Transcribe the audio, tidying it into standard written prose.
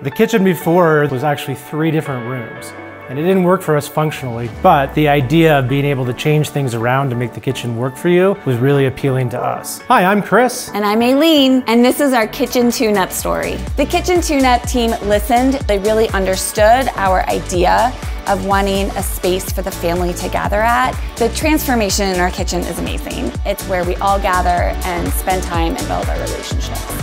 The kitchen before was actually 3 different rooms, and it didn't work for us functionally, but the idea of being able to change things around to make the kitchen work for you was really appealing to us. Hi, I'm Chris. And I'm Aylene, and this is our kitchen tune-up story. The kitchen tune-up team listened. They really understood our idea of wanting a space for the family to gather at. The transformation in our kitchen is amazing. It's where we all gather and spend time and build our relationships.